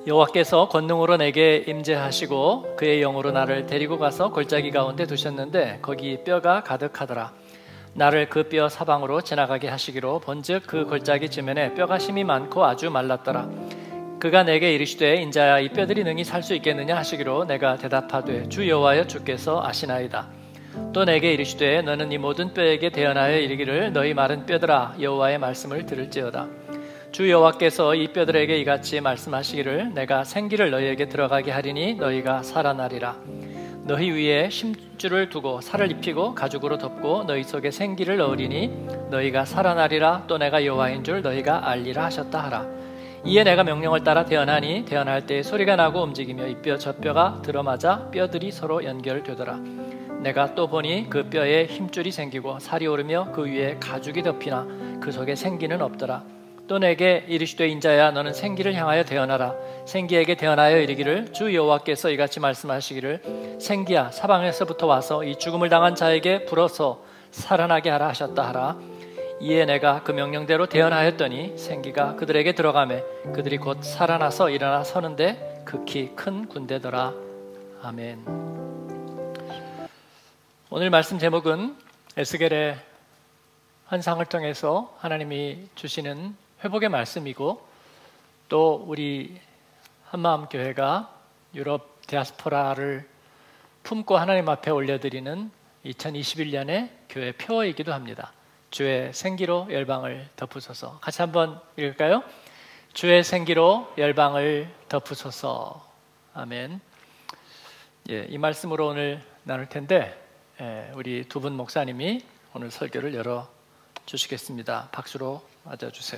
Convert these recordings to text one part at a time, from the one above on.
여호와께서 권능으로 내게 임재하시고 그의 영으로 나를 데리고 가서 골짜기 가운데 두셨는데 거기 뼈가 가득하더라. 나를 그 뼈 사방으로 지나가게 하시기로 본즉 그 골짜기 지면에 뼈가 심이 많고 아주 말랐더라. 그가 내게 이르시되 인자야 이 뼈들이 능히 살 수 있겠느냐 하시기로 내가 대답하되 주 여호와여 주께서 아시나이다. 또 내게 이르시되 너는 이 모든 뼈에게 대언하여 이르기를 너희 마른 뼈들아 여호와의 말씀을 들을지어다. 주 여호와께서 이 뼈들에게 이같이 말씀하시기를 내가 생기를 너희에게 들어가게 하리니 너희가 살아나리라. 너희 위에 심줄을 두고 살을 입히고 가죽으로 덮고 너희 속에 생기를 넣으리니 너희가 살아나리라. 또 내가 여호와인 줄 너희가 알리라 하셨다 하라. 이에 내가 명령을 따라 대언하니 대언할 때 소리가 나고 움직이며 이 뼈 저 뼈가 들어맞아 뼈들이 서로 연결되더라. 내가 또 보니 그 뼈에 힘줄이 생기고 살이 오르며 그 위에 가죽이 덮이나 그 속에 생기는 없더라. 또 내게 이르시되 인자야 너는 생기를 향하여 대언하라. 생기에게 대언하여 이르기를 주 여호와께서 이같이 말씀하시기를 생기야 사방에서부터 와서 이 죽음을 당한 자에게 불어서 살아나게 하라 하셨다 하라. 이에 내가 그 명령대로 대언하였더니 생기가 그들에게 들어가매 그들이 곧 살아나서 일어나 서는데 극히 큰 군대더라. 아멘. 오늘 말씀 제목은 에스겔의 환상을 통해서 하나님이 주시는 회복의 말씀이고 또 우리 한마음교회가 유럽 디아스포라를 품고 하나님 앞에 올려드리는 2021년의 교회 표어이기도 합니다. 주의 생기로 열방을 덮으소서. 같이 한번 읽을까요? 주의 생기로 열방을 덮으소서. 아멘. 이 말씀으로 오늘 나눌 텐데 우리 두 분 목사님이 오늘 설교를 열어 주시겠습니다. 박수로 맞아주세요.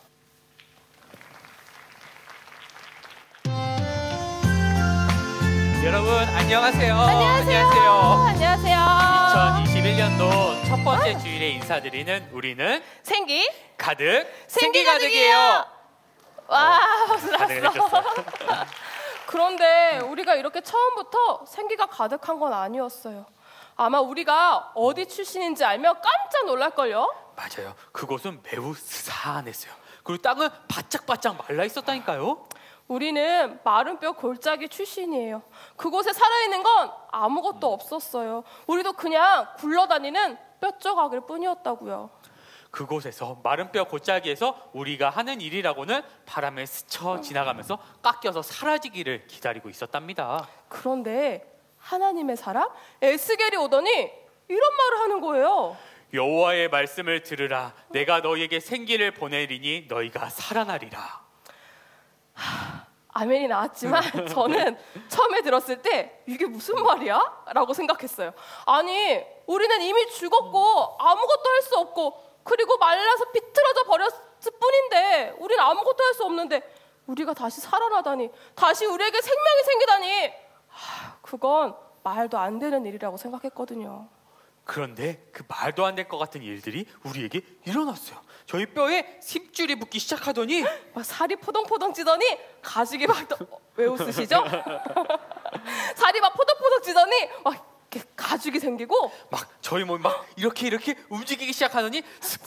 여러분 안녕하세요. 안녕하세요. 2021년도 첫 번째 주일에 인사드리는 우리는 생기 가득이에요. 와, 박수 가득을 났어. 해줬어. 그런데 우리가 이렇게 처음부터 생기가 가득한 건 아니었어요. 아마 우리가 어디 출신인지 알면 깜짝 놀랄걸요? 맞아요. 그곳은 매우 스산했어요. 그리고 땅은 바짝바짝 말라 있었다니까요. 우리는 마른 뼈 골짜기 출신이에요. 그곳에 살아있는 건 아무것도 없었어요. 우리도 그냥 굴러다니는 뼈조각일 뿐이었다고요. 그곳에서 마른 뼈 골짜기에서 우리가 하는 일이라고는 바람에 스쳐 지나가면서 깎여서 사라지기를 기다리고 있었답니다. 그런데 하나님의 사람 에스겔이 오더니 이런 말을 하는 거예요. 여호와의 말씀을 들으라. 내가 너희에게 생기를 보내리니 너희가 살아나리라. 아멘이 나왔지만 저는 처음에 들었을 때 이게 무슨 말이야? 라고 생각했어요. 아니 우리는 이미 죽었고 아무것도 할 수 없고 그리고 말라서 비틀어져 버렸을 뿐인데 우리는 아무것도 할 수 없는데 우리가 다시 살아나다니 다시 우리에게 생명이 생기다니 그건 말도 안 되는 일이라고 생각했거든요. 그런데 그 말도 안 될 것 같은 일들이 우리에게 일어났어요. 저희 뼈에 힘줄이 붙기 시작하더니 막 살이 포동포동 찌더니 가죽이 막 왜 웃으시죠? 살이 막 포동포동 찌더니 막 이렇게 가죽이 생기고 막 저희 몸이 막 이렇게 움직이기 시작하더니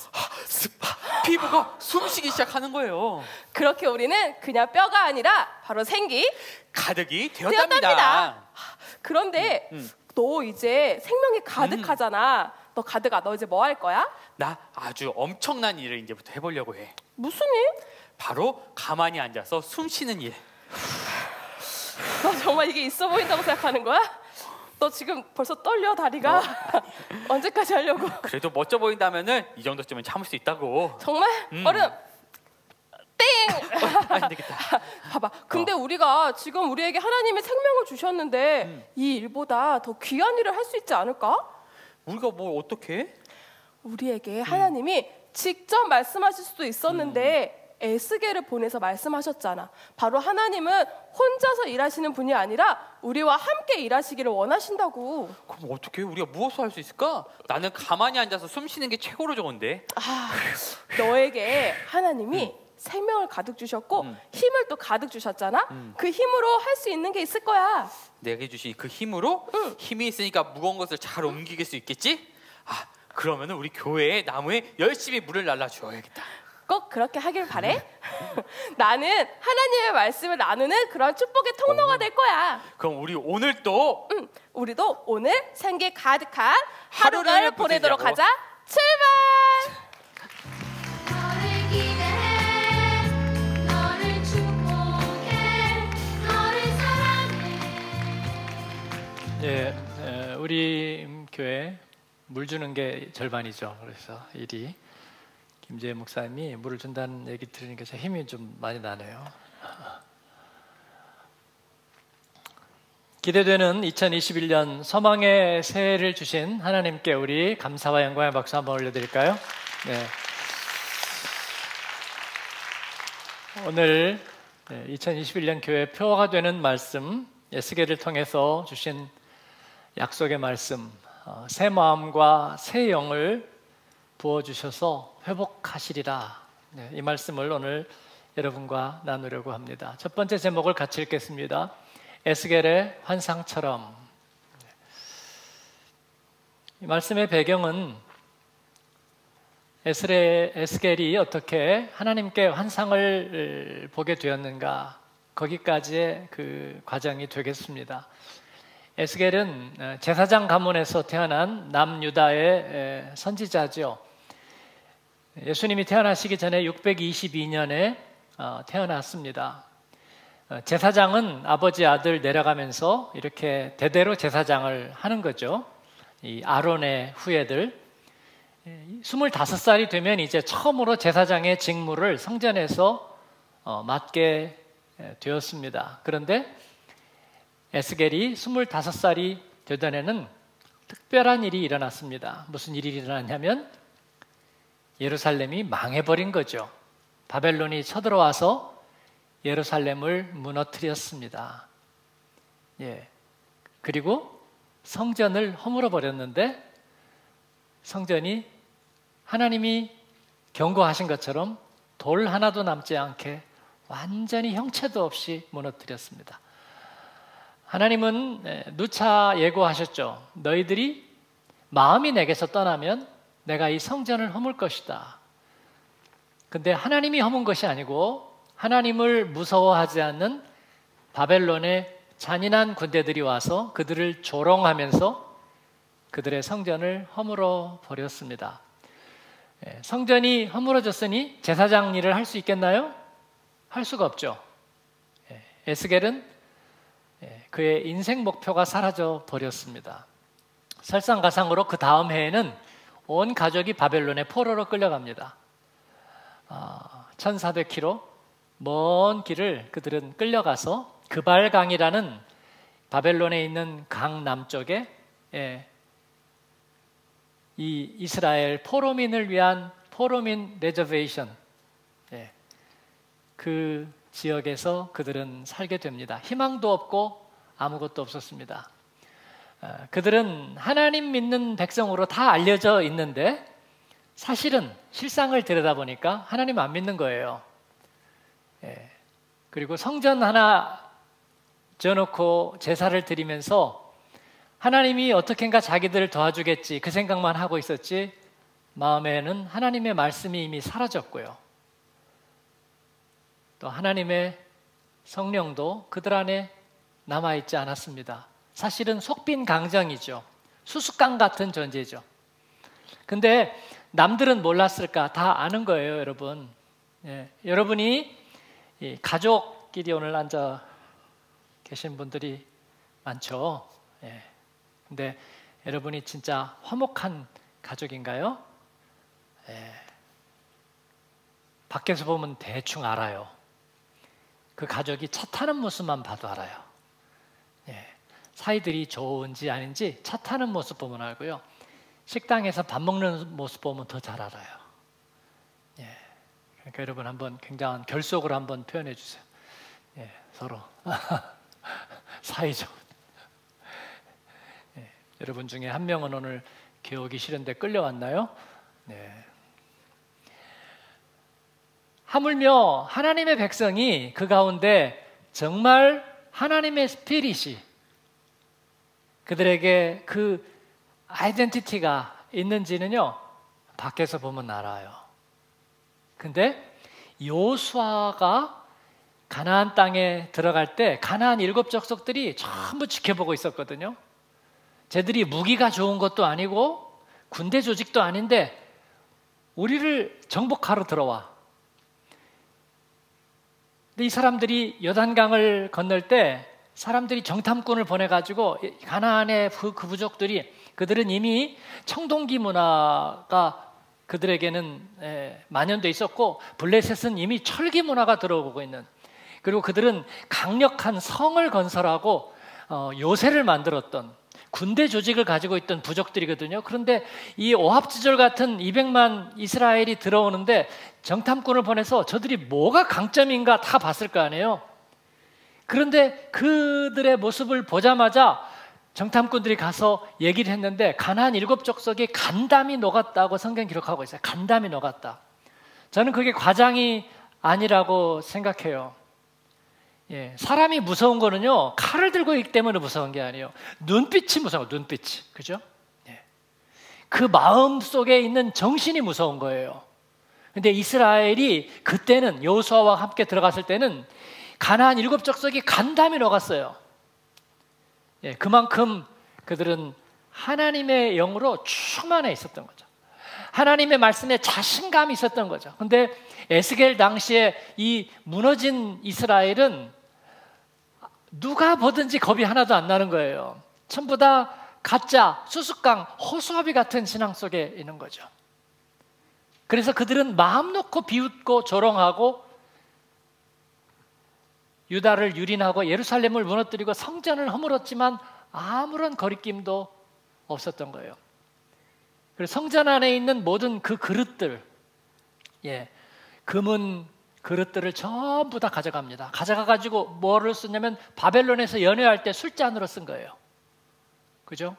피부가 숨쉬기 시작하는 거예요. 그렇게 우리는 그냥 뼈가 아니라 바로 생기 가득이 되었답니다. 그런데 너 이제 생명이 가득하잖아. 너 이제 뭐 할 거야? 나 아주 엄청난 일을 이제부터 해보려고 해. 무슨 일? 바로 가만히 앉아서 숨 쉬는 일. 너 정말 이게 있어 보인다고 생각하는 거야? 너 지금 벌써 떨려 다리가. 언제까지 하려고? 그래도 멋져 보인다면은 이 정도쯤은 참을 수 있다고. 정말? 얼른 땡! 안 되겠다. 봐봐. 근데 우리가 지금 우리에게 하나님의 생명을 주셨는데 이 일보다 더 귀한 일을 할 수 있지 않을까? 우리가 뭘 어떻게 해? 우리에게 하나님이 직접 말씀하실 수도 있었는데 에스겔을 보내서 말씀하셨잖아. 바로 하나님은 혼자서 일하시는 분이 아니라 우리와 함께 일하시기를 원하신다고. 그럼 어떻게 우리가 무엇을 할 수 있을까? 나는 가만히 앉아서 숨 쉬는 게 최고로 좋은데. 너에게 하나님이 생명을 가득 주셨고 힘을 또 가득 주셨잖아. 그 힘으로 할 수 있는 게 있을 거야. 내게 주신 그 힘으로 힘이 있으니까 무거운 것을 잘 옮길 수 있겠지? 그러면은 우리 교회에 나무에 열심히 물을 날라 주어야겠다. 꼭 그렇게 하길 바래. 나는 하나님의 말씀을 나누는 그런 축복의 통로가 될 거야. 그럼 우리 오늘 또 우리도 오늘 생기 가득한 하루를 하루를 보내도록 보내자고. 하자. 출발! 너를 기대해 너를 축복해 너를 사랑해. 예, 우리 교회 물 주는 게 절반이죠. 그래서 일이 김재현 목사님이 물을 준다는 얘기 들으니까 제 힘이 좀 많이 나네요. 기대되는 2021년 소망의 새해를 주신 하나님께 우리 감사와 영광의 박수 한번 올려드릴까요? 네. 오늘 2021년 교회 표어가 되는 말씀, 에스겔을 통해서 주신 약속의 말씀, 새 마음과 새 영을 부어주셔서 회복하시리라. 네, 이 말씀을 오늘 여러분과 나누려고 합니다. 첫 번째 제목을 같이 읽겠습니다. 에스겔의 환상처럼. 이 말씀의 배경은 에스겔이 어떻게 하나님께 환상을 보게 되었는가, 거기까지의 그 과정이 되겠습니다. 에스겔은 제사장 가문에서 태어난 남유다의 선지자죠. 예수님이 태어나시기 전에 622년에 태어났습니다. 제사장은 아버지 아들 내려가면서 이렇게 대대로 제사장을 하는 거죠. 이 아론의 후예들 25살이 되면 이제 처음으로 제사장의 직무를 성전에서 맡게 되었습니다. 그런데 에스겔이 25살이 되던 해는 특별한 일이 일어났습니다. 무슨 일이 일어났냐면 예루살렘이 망해버린 거죠. 바벨론이 쳐들어와서 예루살렘을 무너뜨렸습니다. 예. 그리고 성전을 허물어 버렸는데 성전이 하나님이 경고하신 것처럼 돌 하나도 남지 않게 완전히 형체도 없이 무너뜨렸습니다. 하나님은 누차 예고하셨죠. 너희들이 마음이 내게서 떠나면 내가 이 성전을 허물 것이다. 근데 하나님이 허문 것이 아니고 하나님을 무서워하지 않는 바벨론의 잔인한 군대들이 와서 그들을 조롱하면서 그들의 성전을 허물어 버렸습니다. 성전이 허물어졌으니 제사장 일을 할 수 있겠나요? 할 수가 없죠. 에스겔은 그의 인생 목표가 사라져 버렸습니다. 설상가상으로 그 다음 해에는 온 가족이 바벨론의 포로로 끌려갑니다. 1400km 먼 길을 그들은 끌려가서 그발강이라는 바벨론에 있는 강 남쪽에 이 이스라엘 포로민을 위한 포로민 레저베이션, 그 지역에서 그들은 살게 됩니다. 희망도 없고 아무것도 없었습니다. 그들은 하나님 믿는 백성으로 다 알려져 있는데 사실은 실상을 들여다보니까 하나님 안 믿는 거예요. 그리고 성전 하나 지어놓고 제사를 드리면서 하나님이 어떻게인가 자기들을 도와주겠지 그 생각만 하고 있었지 마음에는 하나님의 말씀이 이미 사라졌고요. 또 하나님의 성령도 그들 안에 남아있지 않았습니다. 사실은 속빈 강정이죠. 수수깡 같은 존재죠. 근데 남들은 몰랐을까? 다 아는 거예요, 여러분. 여러분이 가족끼리 오늘 앉아 계신 분들이 많죠. 근데 여러분이 진짜 화목한 가족인가요? 밖에서 보면 대충 알아요. 그 가족이 차 타는 모습만 봐도 알아요. 사이들이 좋은지 아닌지 차 타는 모습 보면 알고요. 식당에서 밥 먹는 모습 보면 더 잘 알아요. 그러니까 여러분 한번 굉장한 결속으로 한번 표현해 주세요. 서로 사이좋은. 여러분 중에 한 명은 오늘 교회 오기 싫은데 끌려왔나요? 하물며 하나님의 백성이 그 가운데 정말 하나님의 스피릿이 그들에게 그 아이덴티티가 있는지는요, 밖에서 보면 알아요. 근데 여호수아가 가나안 땅에 들어갈 때 가나안 7 족속들이 전부 지켜보고 있었거든요. 쟤들이 무기가 좋은 것도 아니고 군대 조직도 아닌데 우리를 정복하러 들어와. 근데 이 사람들이 요단강을 건널 때 사람들이 정탐꾼을 보내가지고 가나안의 그 부족들이, 그들은 이미 청동기 문화가 그들에게는 만연돼 있었고 블레셋은 이미 철기 문화가 들어오고 있는, 그리고 그들은 강력한 성을 건설하고 요새를 만들었던 군대 조직을 가지고 있던 부족들이거든요. 그런데 이 오합지졸 같은 200만 이스라엘이 들어오는데 정탐꾼을 보내서 저들이 뭐가 강점인가 다 봤을 거 아니에요. 그런데 그들의 모습을 보자마자 정탐꾼들이 가서 얘기를 했는데 가나안 7 족속이 간담이 녹았다고 성경 기록하고 있어요. 간담이 녹았다. 저는 그게 과장이 아니라고 생각해요. 예, 사람이 무서운 거는요, 칼을 들고 있기 때문에 무서운 게 아니에요. 눈빛이 무서워요. 눈빛이. 그죠? 예. 그 마음 속에 있는 정신이 무서운 거예요. 근데 이스라엘이 그때는 여호수아와 함께 들어갔을 때는 가나안 7 족속이 간담이 녹았어요. 예, 그만큼 그들은 하나님의 영으로 충만해 있었던 거죠. 하나님의 말씀에 자신감이 있었던 거죠. 근데 에스겔 당시에 이 무너진 이스라엘은 누가 보든지 겁이 하나도 안 나는 거예요. 전부 다 가짜, 수수깡, 허수아비 같은 신앙 속에 있는 거죠. 그래서 그들은 마음 놓고 비웃고 조롱하고 유다를 유린하고 예루살렘을 무너뜨리고 성전을 허물었지만 아무런 거리낌도 없었던 거예요. 그래서 성전 안에 있는 모든 그 그릇들, 예, 금은 그릇들을 전부 다 가져갑니다. 가져가가지고 뭐를 쓰냐면 바벨론에서 연회할 때 술잔으로 쓴 거예요. 그죠?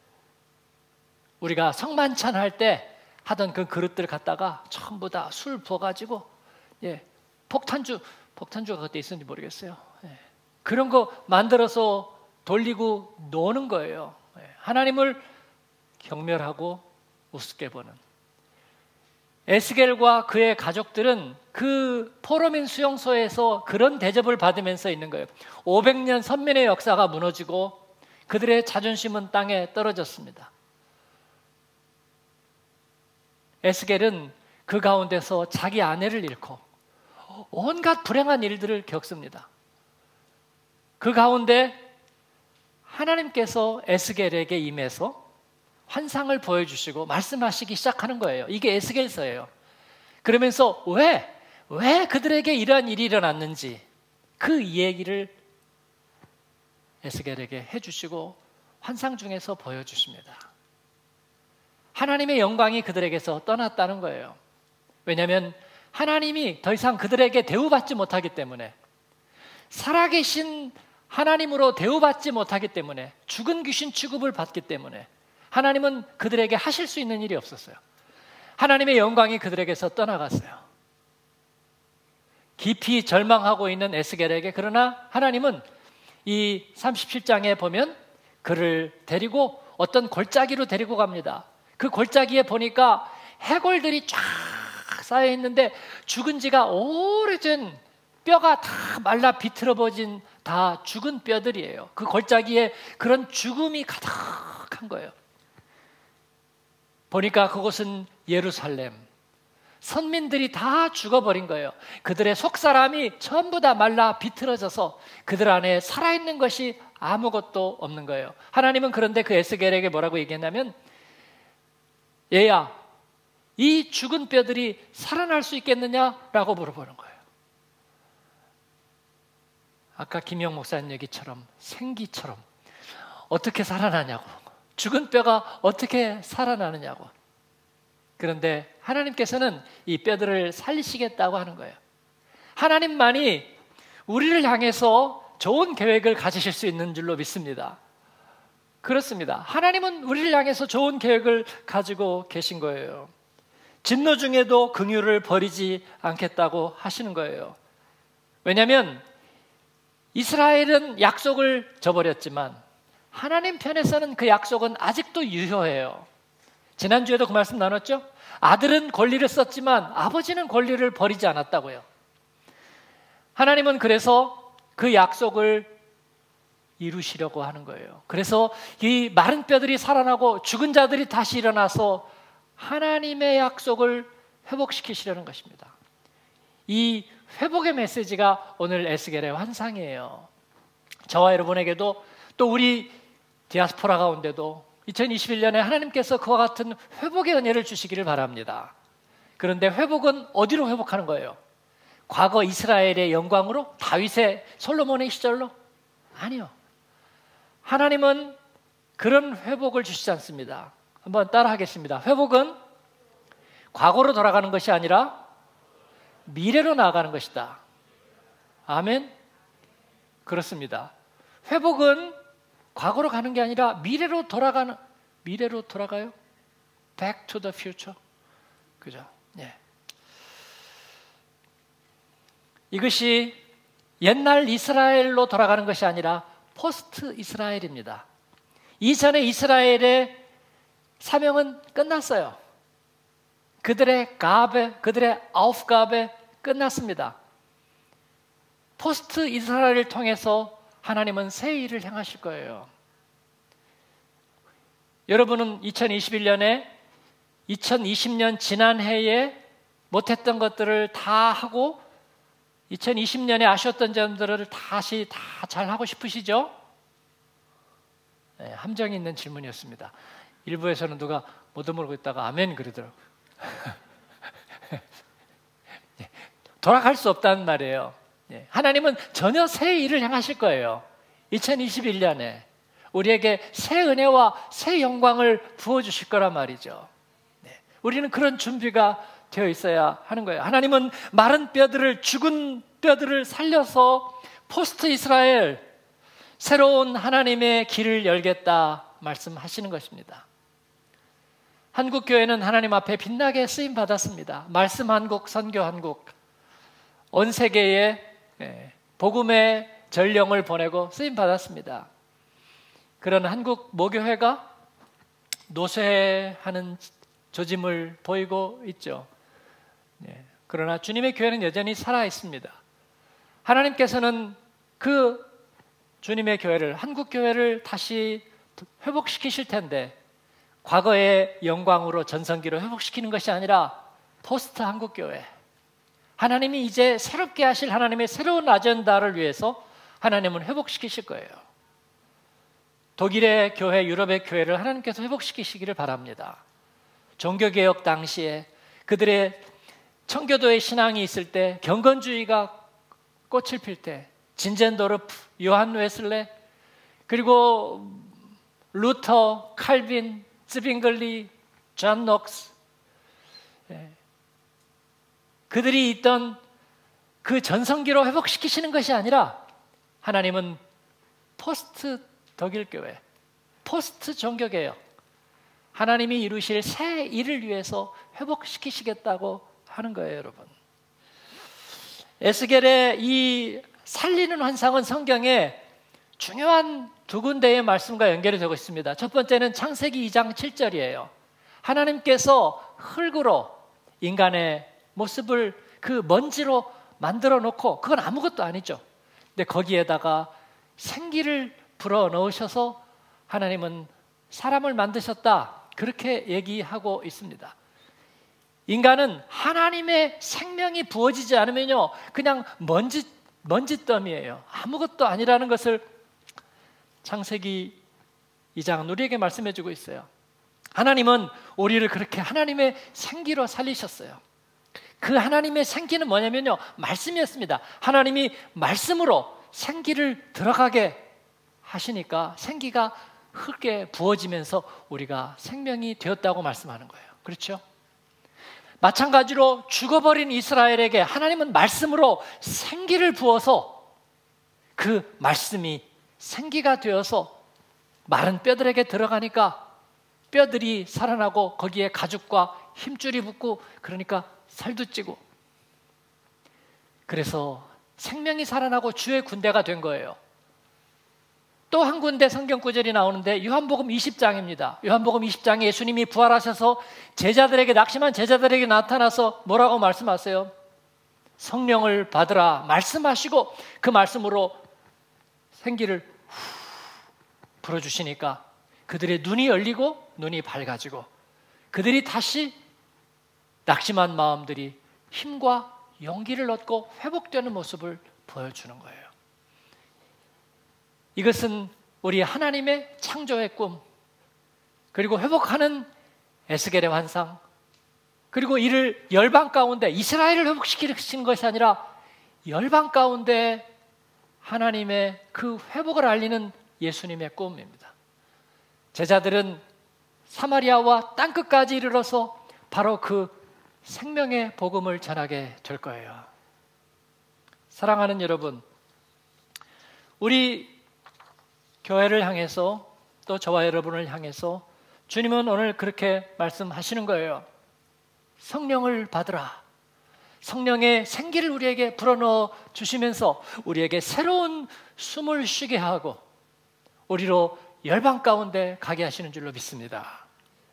우리가 성만찬 할 때 하던 그 그릇들 갖다가 전부 다 술 부어가지고, 예, 폭탄주가 그때 있었는지 모르겠어요. 예, 그런 거 만들어서 돌리고 노는 거예요. 예, 하나님을 경멸하고 우습게 보는. 에스겔과 그의 가족들은 그 포로민 수용소에서 그런 대접을 받으면서 있는 거예요. 500년 선민의 역사가 무너지고 그들의 자존심은 땅에 떨어졌습니다. 에스겔은 그 가운데서 자기 아내를 잃고 온갖 불행한 일들을 겪습니다. 그 가운데 하나님께서 에스겔에게 임해서 환상을 보여주시고 말씀하시기 시작하는 거예요. 이게 에스겔서예요. 그러면서 왜 그들에게 이러한 일이 일어났는지 그 이야기를 에스겔에게 해주시고 환상 중에서 보여주십니다. 하나님의 영광이 그들에게서 떠났다는 거예요. 왜냐하면 하나님이 더 이상 그들에게 대우받지 못하기 때문에, 살아계신 하나님으로 대우받지 못하기 때문에, 죽은 귀신 취급을 받기 때문에 하나님은 그들에게 하실 수 있는 일이 없었어요. 하나님의 영광이 그들에게서 떠나갔어요. 깊이 절망하고 있는 에스겔에게, 그러나 하나님은 이 37장에 보면 그를 데리고 어떤 골짜기로 데리고 갑니다. 그 골짜기에 보니까 해골들이 쫙 쌓여 있는데 죽은 지가 오래전 뼈가 다 말라 비틀어버진 다 죽은 뼈들이에요. 그 골짜기에 그런 죽음이 가득한 거예요. 보니까 그곳은 예루살렘. 선민들이 다 죽어버린 거예요. 그들의 속사람이 전부 다 말라 비틀어져서 그들 안에 살아있는 것이 아무것도 없는 거예요. 하나님은 그런데 그 에스겔에게 뭐라고 얘기했냐면, 얘야, 이 죽은 뼈들이 살아날 수 있겠느냐라고 물어보는 거예요. 아까 김영 목사님 얘기처럼 생기처럼 어떻게 살아나냐고, 죽은 뼈가 어떻게 살아나느냐고. 그런데 하나님께서는 이 뼈들을 살리시겠다고 하는 거예요. 하나님만이 우리를 향해서 좋은 계획을 가지실 수 있는 줄로 믿습니다. 그렇습니다. 하나님은 우리를 향해서 좋은 계획을 가지고 계신 거예요. 진노 중에도 긍휼을 버리지 않겠다고 하시는 거예요. 왜냐하면 이스라엘은 약속을 저버렸지만 하나님 편에서는 그 약속은 아직도 유효해요. 지난주에도 그 말씀 나눴죠? 아들은 권리를 썼지만 아버지는 권리를 버리지 않았다고요. 하나님은 그래서 그 약속을 이루시려고 하는 거예요. 그래서 이 마른 뼈들이 살아나고 죽은 자들이 다시 일어나서 하나님의 약속을 회복시키시려는 것입니다. 이 회복의 메시지가 오늘 에스겔의 환상이에요. 저와 여러분에게도 또 우리 디아스포라 가운데도 2021년에 하나님께서 그와 같은 회복의 은혜를 주시기를 바랍니다. 그런데 회복은 어디로 회복하는 거예요? 과거 이스라엘의 영광으로? 다윗의 솔로몬의 시절로? 아니요. 하나님은 그런 회복을 주시지 않습니다. 한번 따라 하겠습니다. 회복은 과거로 돌아가는 것이 아니라 미래로 나아가는 것이다. 아멘? 그렇습니다. 회복은 과거로 가는 게 아니라 미래로 돌아가요? Back to the future. 그죠? 예. 이것이 옛날 이스라엘로 돌아가는 것이 아니라 포스트 이스라엘입니다. 이전의 이스라엘의 사명은 끝났어요. 그들의 아우프가베 끝났습니다. 포스트 이스라엘을 통해서 하나님은 새 일을 행하실 거예요. 여러분은 2021년에 2020년 지난해에 못했던 것들을 다 하고 2020년에 아쉬웠던 점들을 다시 다 잘하고 싶으시죠? 네, 함정이 있는 질문이었습니다. 일부에서는 누가 못 모르고 있다가 아멘 그러더라고요. 네, 돌아갈 수 없다는 말이에요. 네, 하나님은 전혀 새 일을 행하실 거예요. 2021년에 우리에게 새 은혜와 새 영광을 부어주실 거란 말이죠. 네, 우리는 그런 준비가 되어 있어야 하는 거예요. 하나님은 마른 뼈들을, 죽은 뼈들을 살려서 포스트 이스라엘, 새로운 하나님의 길을 열겠다 말씀하시는 것입니다. 한국교회는 하나님 앞에 빛나게 쓰임 받았습니다. 말씀 한국, 선교 한국, 온 세계에 복음의 전령을 보내고 쓰임 받았습니다. 그런 한국 모교회가 노쇠하는 조짐을 보이고 있죠. 그러나 주님의 교회는 여전히 살아 있습니다. 하나님께서는 그 주님의 교회를, 한국 교회를 다시 회복시키실 텐데 과거의 영광으로 전성기로 회복시키는 것이 아니라 포스트 한국 교회, 하나님이 이제 새롭게 하실 하나님의 새로운 아젠다를 위해서 하나님은 회복시키실 거예요. 독일의 교회, 유럽의 교회를 하나님께서 회복시키시기를 바랍니다. 종교개혁 당시에 그들의 청교도의 신앙이 있을 때, 경건주의가 꽃을 필 때, 진젠도르프, 요한 웨슬레, 그리고 루터, 칼빈, 즈빙글리, 존 녹스, 그들이 있던 그 전성기로 회복시키시는 것이 아니라 하나님은 포스트 독일교회, 포스트 종교개혁, 하나님이 이루실 새 일을 위해서 회복시키시겠다고 하는 거예요, 여러분. 에스겔의 이 살리는 환상은 성경에 중요한 두 군데의 말씀과 연결이 되고 있습니다. 첫 번째는 창세기 2장 7절이에요. 하나님께서 흙으로 인간의 모습을 그 먼지로 만들어 놓고, 그건 아무것도 아니죠. 근데 거기에다가 생기를 불어 넣으셔서 하나님은 사람을 만드셨다, 그렇게 얘기하고 있습니다. 인간은 하나님의 생명이 부어지지 않으면요, 그냥 먼지더미예요. 아무것도 아니라는 것을 창세기 2장 우리에게 말씀해 주고 있어요. 하나님은 우리를 그렇게 하나님의 생기로 살리셨어요. 그 하나님의 생기는 뭐냐면요, 말씀이었습니다. 하나님이 말씀으로 생기를 들어가게 하시니까 생기가 흙에 부어지면서 우리가 생명이 되었다고 말씀하는 거예요. 그렇죠? 마찬가지로 죽어버린 이스라엘에게 하나님은 말씀으로 생기를 부어서 그 말씀이 생기가 되어서 마른 뼈들에게 들어가니까 뼈들이 살아나고 거기에 가죽과 힘줄이 붙고, 그러니까 살도 찌고, 그래서 생명이 살아나고 주의 군대가 된 거예요. 또 한 군데 성경 구절이 나오는데 요한복음 20장입니다. 요한복음 20장에 예수님이 부활하셔서 제자들에게, 낙심한 제자들에게 나타나서 뭐라고 말씀하세요? 성령을 받으라 말씀하시고 그 말씀으로 생기를 불어주시니까 그들의 눈이 열리고 눈이 밝아지고 그들이 다시 낙심한 마음들이 힘과 용기를 얻고 회복되는 모습을 보여주는 거예요. 이것은 우리 하나님의 창조의 꿈, 그리고 회복하는 에스겔의 환상, 그리고 이를 열방 가운데 이스라엘을 회복시키는 것이 아니라 열방 가운데 하나님의 그 회복을 알리는 예수님의 꿈입니다. 제자들은 사마리아와 땅끝까지 이르러서 바로 그 생명의 복음을 전하게 될 거예요. 사랑하는 여러분, 우리 교회를 향해서 또 저와 여러분을 향해서 주님은 오늘 그렇게 말씀하시는 거예요. 성령을 받으라. 성령의 생기를 우리에게 불어넣어 주시면서 우리에게 새로운 숨을 쉬게 하고 우리로 열방 가운데 가게 하시는 줄로 믿습니다.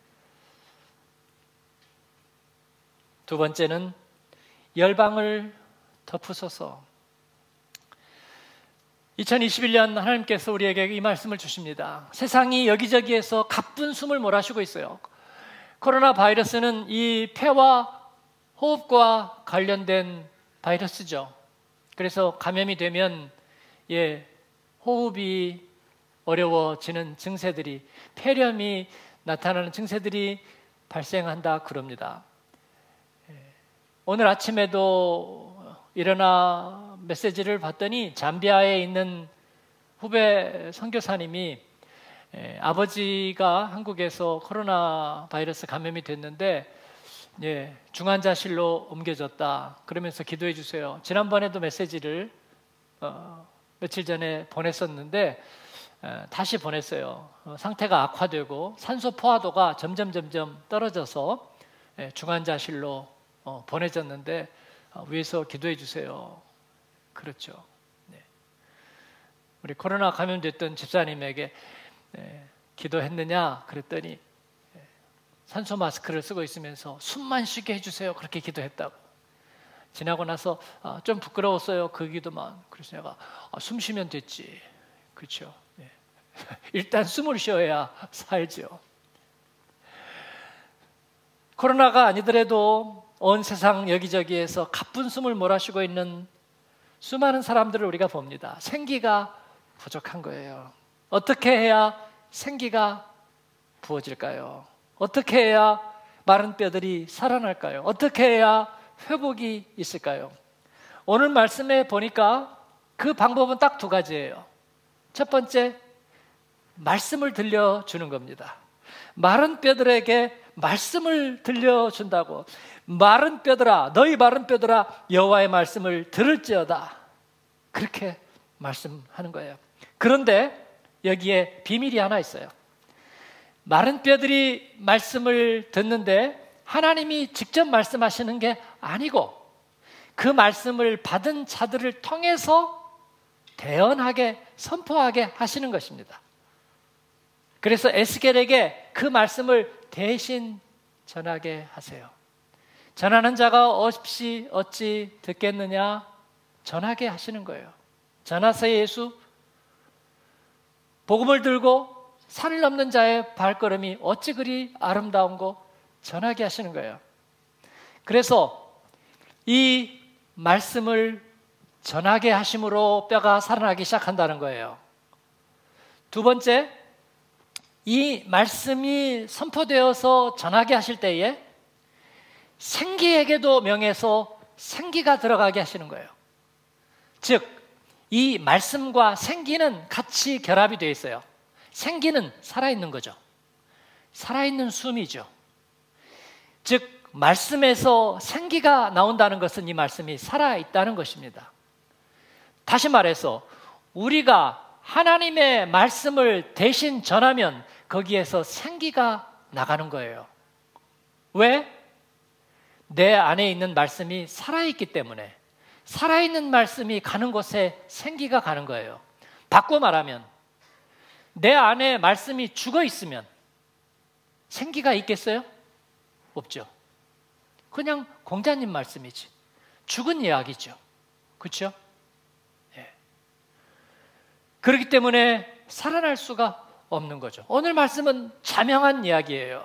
두 번째는 열방을 덮으소서. 2021년 하나님께서 우리에게 이 말씀을 주십니다. 세상이 여기저기에서 가쁜 숨을 몰아쉬고 있어요. 코로나 바이러스는 이 폐와 호흡과 관련된 바이러스죠. 그래서 감염이 되면 호흡이 어려워지는 증세들이, 폐렴이 나타나는 증세들이 발생한다 그럽니다. 오늘 아침에도 일어나 메시지를 봤더니 잠비아에 있는 후배 선교사님이 아버지가 한국에서 코로나 바이러스 감염이 됐는데 중환자실로 옮겨졌다. 그러면서 기도해 주세요. 지난번에도 메시지를 며칠 전에 보냈었는데 다시 보냈어요. 상태가 악화되고 산소 포화도가 점점 떨어져서 중환자실로 보내졌는데 위에서 기도해 주세요. 그렇죠. 우리 코로나 감염됐던 집사님에게 기도했느냐 그랬더니 산소 마스크를 쓰고 있으면서 숨만 쉬게 해주세요. 그렇게 기도했다고. 지나고 나서 좀 부끄러웠어요. 그 기도만. 그래서 내가 숨 쉬면 됐지. 그렇죠. 일단 숨을 쉬어야 살죠. 코로나가 아니더라도 온 세상 여기저기에서 가쁜 숨을 몰아쉬고 있는 수많은 사람들을 우리가 봅니다. 생기가 부족한 거예요. 어떻게 해야 생기가 부어질까요? 어떻게 해야 마른 뼈들이 살아날까요? 어떻게 해야 회복이 있을까요? 오늘 말씀에 보니까 그 방법은 딱 두 가지예요. 첫 번째, 말씀을 들려주는 겁니다. 마른 뼈들에게 말씀을 들려준다고. 마른 뼈들아, 너희 마른 뼈들아, 여호와의 말씀을 들을지어다. 그렇게 말씀하는 거예요. 그런데 여기에 비밀이 하나 있어요. 마른 뼈들이 말씀을 듣는데 하나님이 직접 말씀하시는 게 아니고 그 말씀을 받은 자들을 통해서 대언하게, 선포하게 하시는 것입니다. 그래서 에스겔에게 그 말씀을 대신 전하게 하세요. 전하는 자가 없이 어찌 듣겠느냐? 전하게 하시는 거예요. 전하세 예수, 복음을 들고 산을 넘는 자의 발걸음이 어찌 그리 아름다운고 전하게 하시는 거예요. 그래서 이 말씀을 전하게 하심으로 뼈가 살아나기 시작한다는 거예요. 두 번째, 이 말씀이 선포되어서 전하게 하실 때에 생기에게도 명해서 생기가 들어가게 하시는 거예요. 즉, 이 말씀과 생기는 같이 결합이 되어 있어요. 생기는 살아있는 거죠. 살아있는 숨이죠. 즉, 말씀에서 생기가 나온다는 것은 이 말씀이 살아있다는 것입니다. 다시 말해서 우리가 하나님의 말씀을 대신 전하면 거기에서 생기가 나가는 거예요. 왜? 내 안에 있는 말씀이 살아있기 때문에. 살아있는 말씀이 가는 곳에 생기가 가는 거예요. 바꿔 말하면 내 안에 말씀이 죽어 있으면 생기가 있겠어요? 없죠. 그냥 공자님 말씀이지. 죽은 이야기죠. 그렇죠? 예. 그렇기 때문에 살아날 수가 없는 거죠. 오늘 말씀은 자명한 이야기예요.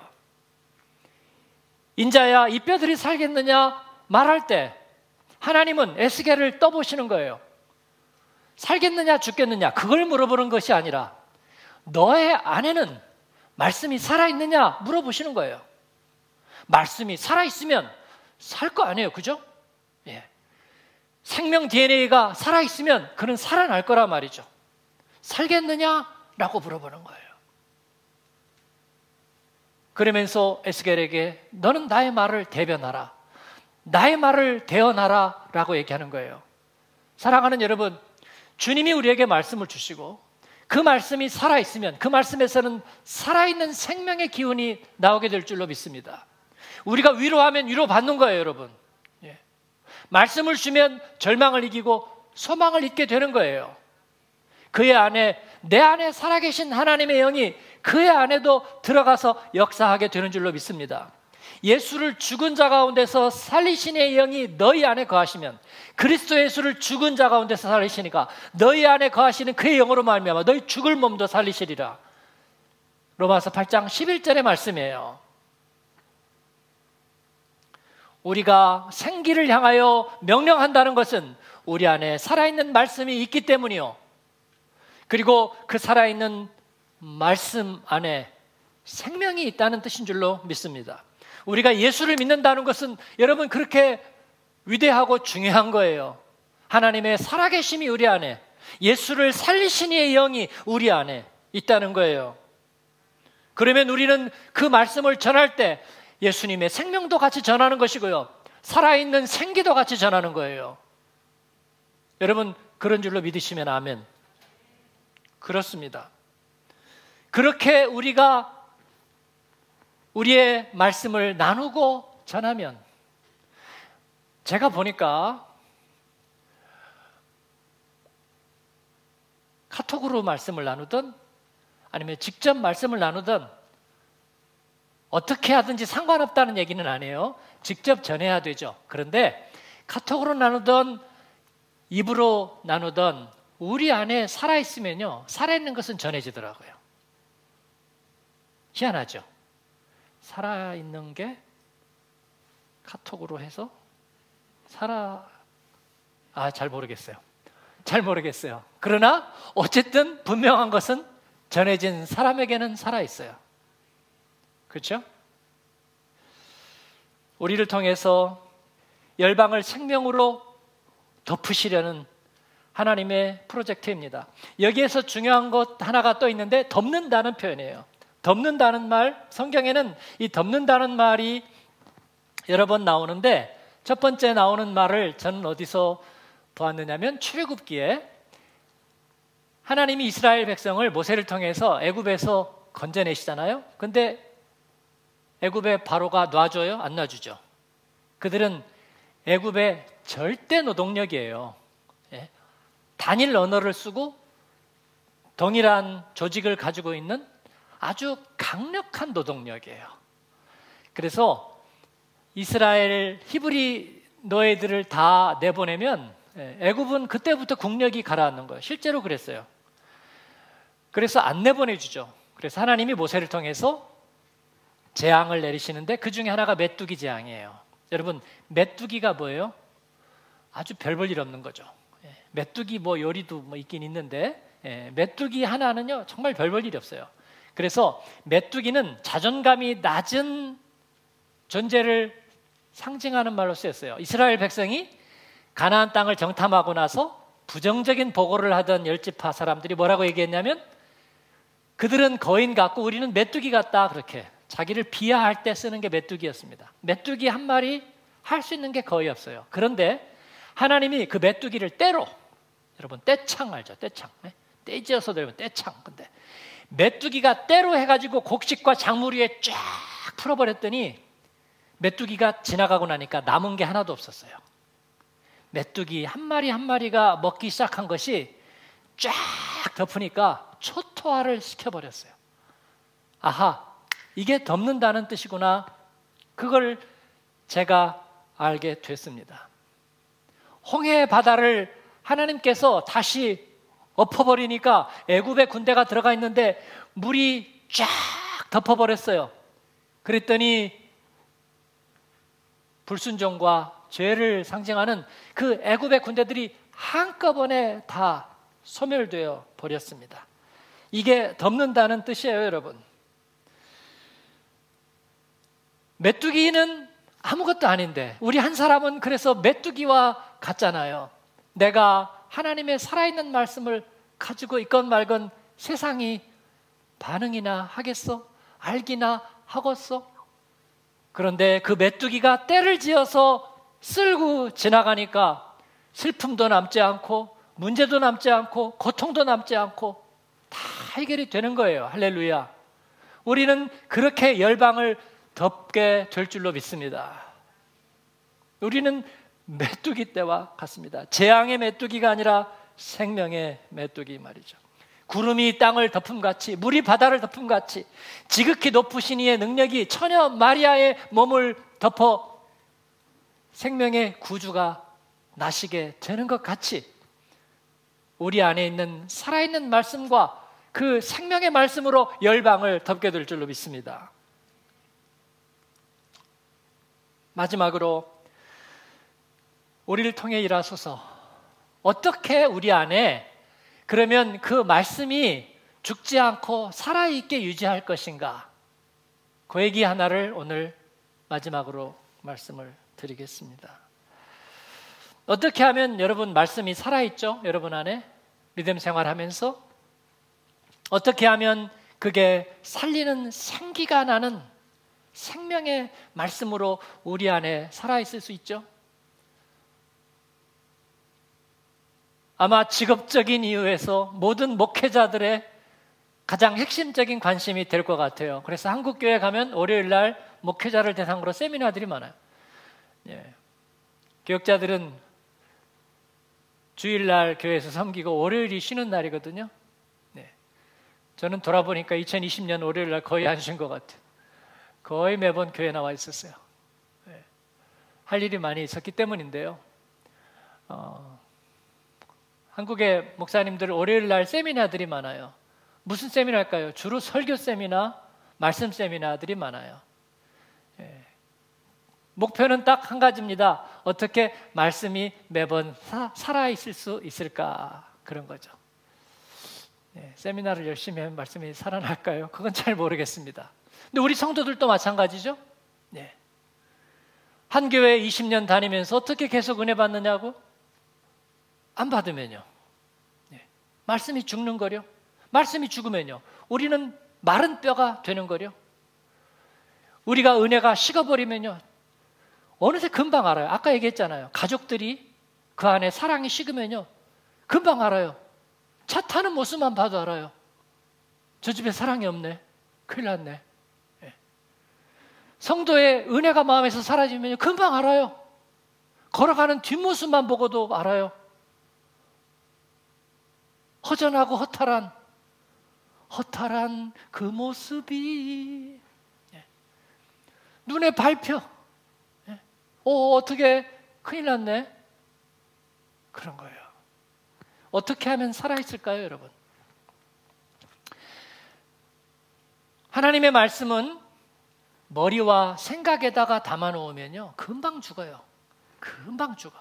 인자야 이 뼈들이 살겠느냐 말할 때 하나님은 에스겔을 떠보시는 거예요. 살겠느냐 죽겠느냐 그걸 물어보는 것이 아니라 너의 안에는 말씀이 살아있느냐 물어보시는 거예요. 말씀이 살아있으면 살 거 아니에요. 그죠? 예. 생명 DNA가 살아있으면 그는 살아날 거란 말이죠. 살겠느냐라고 물어보는 거예요. 그러면서 에스겔에게 너는 나의 말을 대변하라. 나의 말을 대언하라 라고 얘기하는 거예요. 사랑하는 여러분, 주님이 우리에게 말씀을 주시고 그 말씀이 살아있으면 그 말씀에서는 살아있는 생명의 기운이 나오게 될 줄로 믿습니다. 우리가 위로하면 위로받는 거예요, 여러분. 예. 말씀을 주면 절망을 이기고 소망을 잊게 되는 거예요. 그의 안에, 내 안에 살아계신 하나님의 영이 그의 안에도 들어가서 역사하게 되는 줄로 믿습니다. 예수를 죽은 자 가운데서 살리시는 영이 너희 안에 거하시면 그리스도 예수를 죽은 자 가운데서 살리시니까 너희 안에 거하시는 그의 영으로 말미암아 너희 죽을 몸도 살리시리라. 로마서 8장 11절의 말씀이에요. 우리가 생기를 향하여 명령한다는 것은 우리 안에 살아있는 말씀이 있기 때문이요. 그리고 그 살아있는 말씀 안에 생명이 있다는 뜻인 줄로 믿습니다. 우리가 예수를 믿는다는 것은 여러분 그렇게 위대하고 중요한 거예요. 하나님의 살아계심이 우리 안에, 예수를 살리신 이의 영이 우리 안에 있다는 거예요. 그러면 우리는 그 말씀을 전할 때 예수님의 생명도 같이 전하는 것이고요, 살아있는 생기도 같이 전하는 거예요. 여러분 그런 줄로 믿으시면 아멘. 그렇습니다. 그렇게 우리가 우리의 말씀을 나누고 전하면, 제가 보니까 카톡으로 말씀을 나누든 아니면 직접 말씀을 나누든 어떻게 하든지 상관없다는 얘기는 안 해요. 직접 전해야 되죠. 그런데 카톡으로 나누든 입으로 나누든 우리 안에 살아있으면요, 살아있는 것은 전해지더라고요. 희한하죠. 살아있는 게 카톡으로 해서 잘 모르겠어요. 잘 모르겠어요. 그러나 어쨌든 분명한 것은 전해진 사람에게는 살아있어요. 그렇죠? 우리를 통해서 열방을 생명으로 덮으시려는 하나님의 프로젝트입니다. 여기에서 중요한 것 하나가 또 있는데 덮는다는 표현이에요. 덮는다는 말, 성경에는 이 덮는다는 말이 여러 번 나오는데 첫 번째 나오는 말을 저는 어디서 보았느냐면 출애굽기에 하나님이 이스라엘 백성을 모세를 통해서 애굽에서 건져내시잖아요. 근데 애굽의 바로가 놔줘요? 안 놔주죠. 그들은 애굽의 절대 노동력이에요. 예? 단일 언어를 쓰고 동일한 조직을 가지고 있는 아주 강력한 노동력이에요. 그래서 이스라엘 히브리 노예들을 다 내보내면 애굽은 그때부터 국력이 가라앉는 거예요. 실제로 그랬어요. 그래서 안 내보내주죠. 그래서 하나님이 모세를 통해서 재앙을 내리시는데 그 중에 하나가 메뚜기 재앙이에요. 여러분 메뚜기가 뭐예요? 아주 별 볼 일 없는 거죠. 메뚜기 뭐 요리도 뭐 있긴 있는데 메뚜기 하나는요 정말 별 볼 일이 없어요. 그래서 메뚜기는 자존감이 낮은 존재를 상징하는 말로 쓰였어요. 이스라엘 백성이 가나안 땅을 정탐하고 나서 부정적인 보고를 하던 열지파 사람들이 뭐라고 얘기했냐면 그들은 거인 같고 우리는 메뚜기 같다, 그렇게 자기를 비하할 때 쓰는 게 메뚜기였습니다. 메뚜기 한 마리 할 수 있는 게 거의 없어요. 그런데 하나님이 그 메뚜기를 떼로, 여러분 떼창 알죠? 떼창. 떼지어서 들으면 떼창. 근데 메뚜기가 떼로 해가지고 곡식과 작물 위에 쫙 풀어버렸더니 메뚜기가 지나가고 나니까 남은 게 하나도 없었어요. 메뚜기 한 마리 한 마리가 먹기 시작한 것이 쫙 덮으니까 초토화를 시켜버렸어요. 아하, 이게 덮는다는 뜻이구나. 그걸 제가 알게 됐습니다. 홍해 바다를 하나님께서 다시 엎어버리니까 애굽의 군대가 들어가 있는데 물이 쫙 덮어버렸어요. 그랬더니 불순종과 죄를 상징하는 그 애굽의 군대들이 한꺼번에 다 소멸되어 버렸습니다. 이게 덮는다는 뜻이에요, 여러분. 메뚜기는 아무것도 아닌데 우리 한 사람은 그래서 메뚜기와 같잖아요. 내가 하나님의 살아있는 말씀을 가지고 있건 말건 세상이 반응이나 하겠어? 알기나 하겠어? 그런데 그 메뚜기가 때를 지어서 쓸고 지나가니까 슬픔도 남지 않고 문제도 남지 않고 고통도 남지 않고 다 해결이 되는 거예요. 할렐루야. 우리는 그렇게 열방을 덮게 될 줄로 믿습니다. 우리는 메뚜기 떼와 같습니다. 재앙의 메뚜기가 아니라 생명의 메뚜기 말이죠. 구름이 땅을 덮음같이 물이 바다를 덮음같이 지극히 높으신 이의 능력이 처녀 마리아의 몸을 덮어 생명의 구주가 나시게 되는 것 같이 우리 안에 있는 살아있는 말씀과 그 생명의 말씀으로 열방을 덮게 될 줄로 믿습니다. 마지막으로 우리를 통해 일하소서. 어떻게 우리 안에 그러면 그 말씀이 죽지 않고 살아있게 유지할 것인가? 그 얘기 하나를 오늘 마지막으로 말씀을 드리겠습니다. 어떻게 하면 여러분 말씀이 살아있죠? 여러분 안에 믿음 생활하면서 어떻게 하면 그게 살리는 생기가 나는 생명의 말씀으로 우리 안에 살아있을 수 있죠? 아마 직업적인 이유에서 모든 목회자들의 가장 핵심적인 관심이 될 것 같아요. 그래서 한국교회 가면 월요일 날 목회자를 대상으로 세미나들이 많아요. 예. 교역자들은 주일날 교회에서 섬기고 월요일이 쉬는 날이거든요. 네. 저는 돌아보니까 2020년 월요일 날 거의 안 쉰 것 같아요. 거의 매번 교회 나와 있었어요. 네. 할 일이 많이 있었기 때문인데요. 한국의 목사님들 월요일 날 세미나들이 많아요. 무슨 세미나일까요? 주로 설교 세미나, 말씀 세미나들이 많아요. 예. 목표는 딱 한 가지입니다. 어떻게 말씀이 매번 살아있을 수 있을까? 그런 거죠. 예. 세미나를 열심히 하면 말씀이 살아날까요? 그건 잘 모르겠습니다. 근데 우리 성도들도 마찬가지죠. 예. 한 교회 20년 다니면서 어떻게 계속 은혜 받느냐고? 안 받으면요. 네. 말씀이 죽는 거려. 말씀이 죽으면요. 우리는 마른 뼈가 되는 거려. 우리가 은혜가 식어버리면요. 어느새 금방 알아요. 아까 얘기했잖아요. 가족들이 그 안에 사랑이 식으면요. 금방 알아요. 차 타는 모습만 봐도 알아요. 저 집에 사랑이 없네. 큰일 났네. 네. 성도의 은혜가 마음에서 사라지면요. 금방 알아요. 걸어가는 뒷모습만 보고도 알아요. 허전하고 허탈한 그 모습이 눈에 밟혀. 어떻게 큰일 났네. 그런 거예요. 어떻게 하면 살아있을까요, 여러분? 하나님의 말씀은 머리와 생각에다가 담아놓으면요 금방 죽어요. 금방 죽어.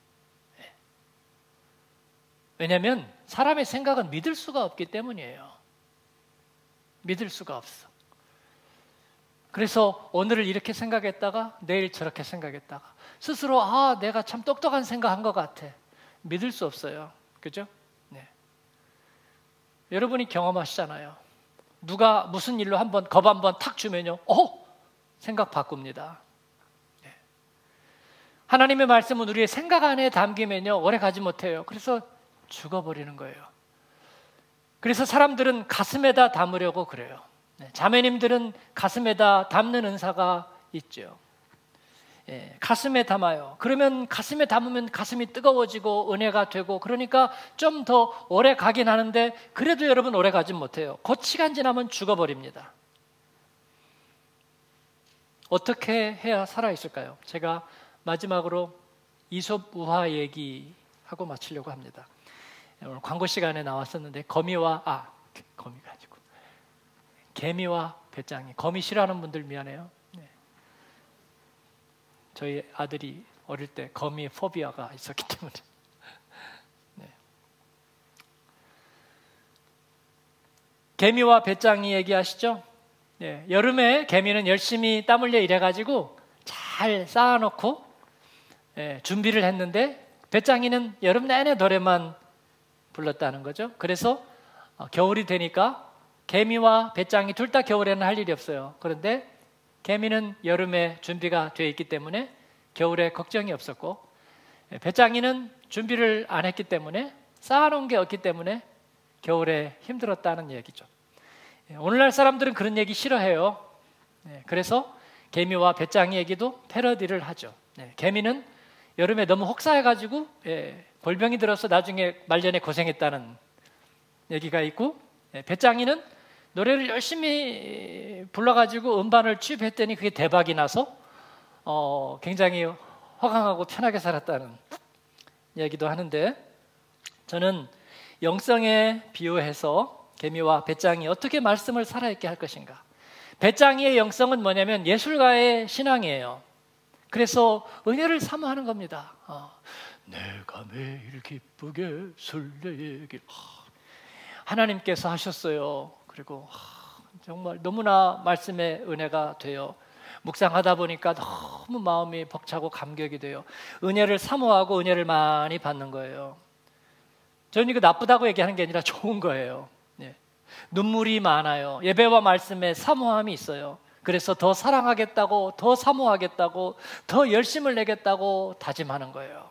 왜냐하면 사람의 생각은 믿을 수가 없기 때문이에요. 믿을 수가 없어. 그래서 오늘을 이렇게 생각했다가 내일 저렇게 생각했다가 스스로 내가 참 똑똑한 생각한 것 같아. 믿을 수 없어요. 그죠? 네. 여러분이 경험하시잖아요. 누가 무슨 일로 한번 겁 한번 탁 주면요. 생각 바꿉니다. 네. 하나님의 말씀은 우리의 생각 안에 담기면요 오래 가지 못해요. 그래서 죽어버리는 거예요. 그래서 사람들은 가슴에다 담으려고 그래요. 자매님들은 가슴에다 담는 은사가 있죠. 가슴에 담아요. 그러면 가슴에 담으면 가슴이 뜨거워지고 은혜가 되고, 그러니까 좀 더 오래 가긴 하는데 그래도 여러분 오래 가진 못해요. 곧 시간 지나면 죽어버립니다. 어떻게 해야 살아있을까요? 제가 마지막으로 이솝 우화 얘기하고 마치려고 합니다. 오늘 광고 시간에 나왔었는데 거미가 아니고 개미와 배짱이. 거미 싫어하는 분들 미안해요. 저희 아들이 어릴 때 거미 포비아가 있었기 때문에. 개미와 배짱이 얘기하시죠? 여름에 개미는 열심히 땀 흘려 일해가지고 잘 쌓아놓고 준비를 했는데, 배짱이는 여름 내내 노래만 불렀다는 거죠. 그래서 겨울이 되니까 개미와 배짱이 둘 다 겨울에는 할 일이 없어요. 그런데 개미는 여름에 준비가 되어 있기 때문에 겨울에 걱정이 없었고, 배짱이는 준비를 안 했기 때문에, 쌓아놓은 게 없기 때문에 겨울에 힘들었다는 얘기죠. 오늘날 사람들은 그런 얘기 싫어해요. 그래서 개미와 배짱이 얘기도 패러디를 하죠. 개미는 여름에 너무 혹사해가지고 골병이 들어서 나중에 말년에 고생했다는 얘기가 있고, 배짱이는 노래를 열심히 불러가지고 음반을 취입했더니 그게 대박이 나서 굉장히 허강하고 편하게 살았다는 얘기도 하는데, 저는 영성에 비유해서 개미와 배짱이 어떻게 말씀을 살아있게 할 것인가. 배짱이의 영성은 뭐냐면 예술가의 신앙이에요. 그래서 은혜를 사모하는 겁니다. 내가 매일 기쁘게 설레길. 하나님께서 하셨어요. 그리고 정말 너무나 말씀의 은혜가 돼요. 묵상하다 보니까 너무 마음이 벅차고 감격이 돼요. 은혜를 사모하고 은혜를 많이 받는 거예요. 저는 이거 나쁘다고 얘기하는 게 아니라 좋은 거예요. 눈물이 많아요. 예배와 말씀에 사모함이 있어요. 그래서 더 사랑하겠다고, 더 사모하겠다고, 더 열심을 내겠다고 다짐하는 거예요.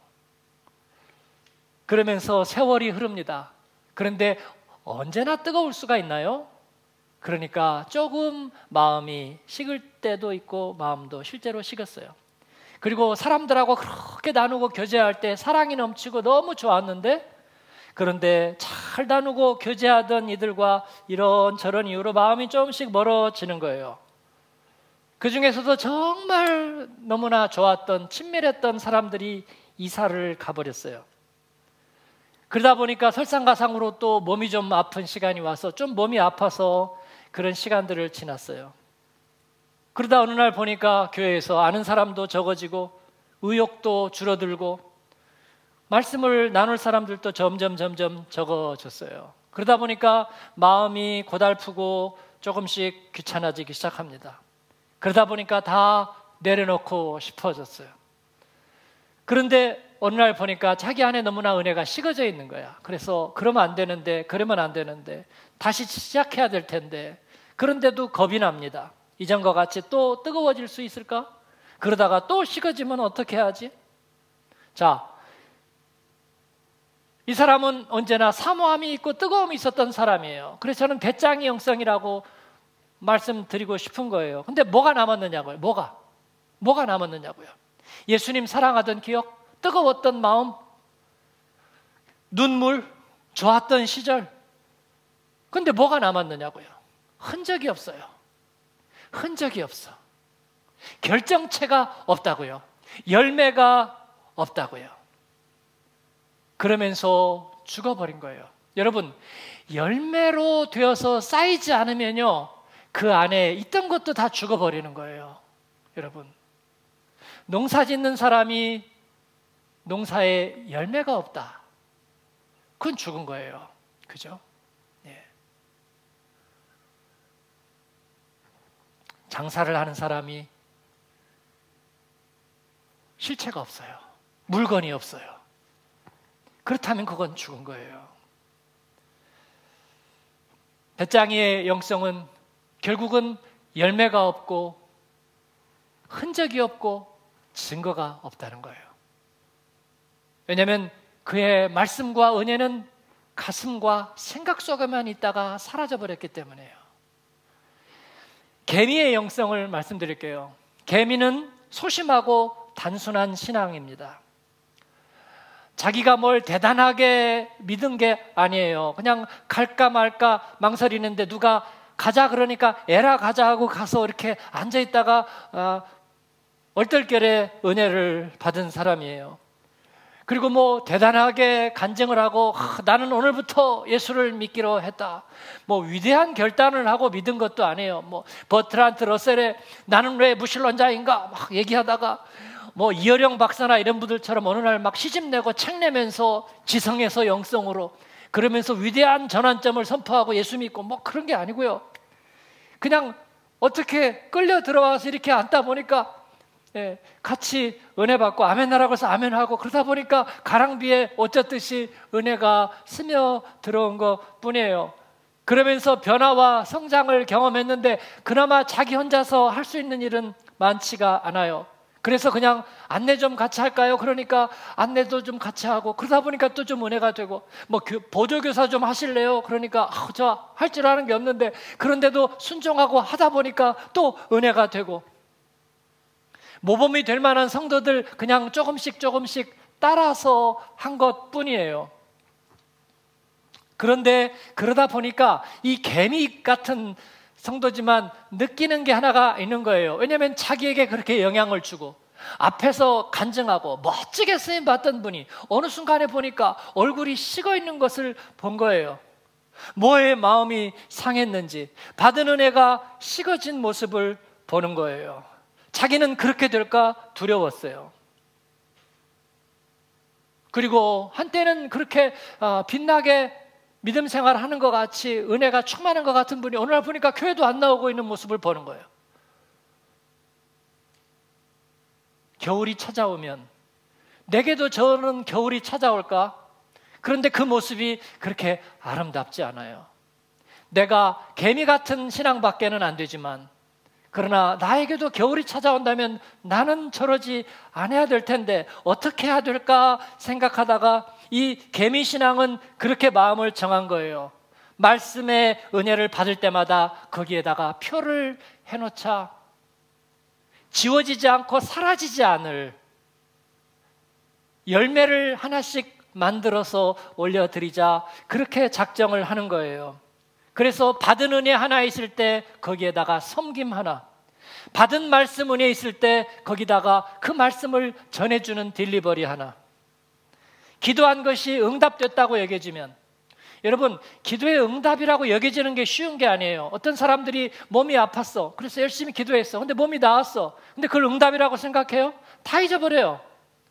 그러면서 세월이 흐릅니다. 그런데 언제나 뜨거울 수가 있나요? 그러니까 조금 마음이 식을 때도 있고 마음도 실제로 식었어요. 그리고 사람들하고 그렇게 나누고 교제할 때 사랑이 넘치고 너무 좋았는데, 그런데 잘 나누고 교제하던 이들과 이런저런 이유로 마음이 조금씩 멀어지는 거예요. 그 중에서도 정말 너무나 좋았던, 친밀했던 사람들이 이사를 가버렸어요. 그러다 보니까 설상가상으로 또 몸이 좀 아픈 시간이 와서 좀 몸이 아파서 그런 시간들을 지났어요. 그러다 어느 날 보니까 교회에서 아는 사람도 적어지고 의욕도 줄어들고 말씀을 나눌 사람들도 점점 적어졌어요. 그러다 보니까 마음이 고달프고 조금씩 귀찮아지기 시작합니다. 그러다 보니까 다 내려놓고 싶어졌어요. 그런데 어느 날 보니까 자기 안에 너무나 은혜가 식어져 있는 거야. 그래서 그러면 안 되는데, 그러면 안 되는데, 다시 시작해야 될 텐데, 그런데도 겁이 납니다. 이전과 같이 또 뜨거워질 수 있을까? 그러다가 또 식어지면 어떻게 하지? 자, 이 사람은 언제나 사모함이 있고 뜨거움이 있었던 사람이에요. 그래서 저는 배짱이 영성이라고 말씀드리고 싶은 거예요. 근데 뭐가 남았느냐고요? 뭐가 남았느냐고요? 예수님 사랑하던 기억, 뜨거웠던 마음, 눈물, 좋았던 시절. 근데 뭐가 남았느냐고요? 흔적이 없어요. 흔적이 없어. 결정체가 없다고요. 열매가 없다고요. 그러면서 죽어버린 거예요. 여러분, 열매로 되어서 쌓이지 않으면요, 그 안에 있던 것도 다 죽어버리는 거예요. 여러분, 농사 짓는 사람이 농사에 열매가 없다, 그건 죽은 거예요. 그죠? 예. 장사를 하는 사람이 실체가 없어요. 물건이 없어요. 그렇다면 그건 죽은 거예요. 배짱이의 영성은 결국은 열매가 없고 흔적이 없고 증거가 없다는 거예요. 왜냐하면 그의 말씀과 은혜는 가슴과 생각 속에만 있다가 사라져버렸기 때문이에요. 개미의 영성을 말씀드릴게요. 개미는 소심하고 단순한 신앙입니다. 자기가 뭘 대단하게 믿은 게 아니에요. 그냥 갈까 말까 망설이는데 누가 가자 그러니까 에라 가자 하고 가서 이렇게 앉아있다가 얼떨결에 은혜를 받은 사람이에요. 그리고 뭐 대단하게 간증을 하고 나는 오늘부터 예수를 믿기로 했다. 뭐 위대한 결단을 하고 믿은 것도 아니에요. 뭐 버트란트 러셀의 나는 왜 무신론자인가 막 얘기하다가 뭐 이어령 박사나 이런 분들처럼 어느 날 막 시집내고 책 내면서 지성에서 영성으로 그러면서 위대한 전환점을 선포하고 예수 믿고 뭐 그런 게 아니고요. 그냥 어떻게 끌려 들어와서 이렇게 앉다 보니까 같이 은혜 받고 아멘하라고 해서 아멘하고 그러다 보니까 가랑비에 어쩌듯이 은혜가 스며 들어온 것 뿐이에요. 그러면서 변화와 성장을 경험했는데 그나마 자기 혼자서 할 수 있는 일은 많지가 않아요. 그래서 그냥 안내 좀 같이 할까요? 그러니까 안내도 좀 같이 하고 그러다 보니까 또 좀 은혜가 되고 뭐 보조교사 좀 하실래요? 그러니까 저 할 줄 아는 게 없는데 그런데도 순종하고 하다 보니까 또 은혜가 되고 모범이 될 만한 성도들 그냥 조금씩 따라서 한 것뿐이에요. 그런데 그러다 보니까 이 개미 같은 성도지만 느끼는 게 하나가 있는 거예요. 왜냐하면 자기에게 그렇게 영향을 주고 앞에서 간증하고 멋지게 쓰임 받던 분이 어느 순간에 보니까 얼굴이 식어 있는 것을 본 거예요. 뭐에 마음이 상했는지 받은 은혜가 식어진 모습을 보는 거예요. 자기는 그렇게 될까 두려웠어요. 그리고 한때는 그렇게 빛나게 믿음 생활하는 것 같이 은혜가 충만한 것 같은 분이 어느 날 보니까 교회도 안 나오고 있는 모습을 보는 거예요. 겨울이 찾아오면 내게도 저는 겨울이 찾아올까? 그런데 그 모습이 그렇게 아름답지 않아요. 내가 개미 같은 신앙밖에는 안 되지만 그러나 나에게도 겨울이 찾아온다면 나는 저러지 않아야 될 텐데 어떻게 해야 될까 생각하다가 이 개미 신앙은 그렇게 마음을 정한 거예요. 말씀의 은혜를 받을 때마다 거기에다가 표를 해놓자. 지워지지 않고 사라지지 않을 열매를 하나씩 만들어서 올려드리자 그렇게 작정을 하는 거예요. 그래서 받은 은혜 하나 있을 때 거기에다가 섬김 하나, 받은 말씀 은혜 있을 때 거기다가 그 말씀을 전해주는 딜리버리 하나, 기도한 것이 응답됐다고 여겨지면 여러분 기도의 응답이라고 여겨지는 게 쉬운 게 아니에요. 어떤 사람들이 몸이 아팠어. 그래서 열심히 기도했어. 근데 몸이 나았어. 근데 그걸 응답이라고 생각해요? 다 잊어버려요.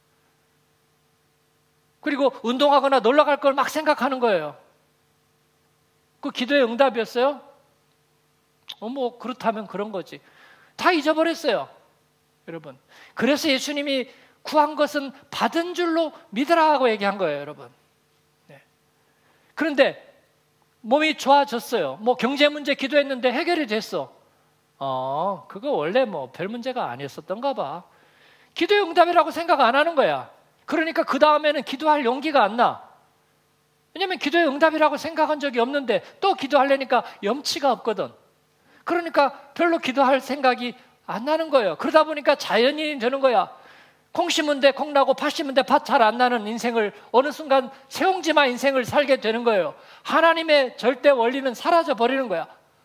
그리고 운동하거나 놀러 갈 걸 막 생각하는 거예요. 그 기도의 응답이었어요? 뭐 그렇다면 그런 거지. 다 잊어버렸어요. 여러분. 그래서 예수님이 구한 것은 받은 줄로 믿으라 하고 얘기한 거예요, 여러분. 네. 그런데 몸이 좋아졌어요. 뭐 경제 문제 기도했는데 해결이 됐어. 그거 원래 뭐 별 문제가 아니었었던가 봐. 기도의 응답이라고 생각 안 하는 거야. 그러니까 그 다음에는 기도할 용기가 안 나. 왜냐하면 기도의 응답이라고 생각한 적이 없는데 또 기도하려니까 염치가 없거든. 그러니까 별로 기도할 생각이 안 나는 거예요. 그러다 보니까 자연인이 되는 거야. 콩 심은 데 콩 나고 팥 심은 데 팥 잘 안 나는 인생을 어느 순간 세옹지마 인생을 살게 되는 거예요. 하나님의 절대 원리는 사라져 버리는 거야.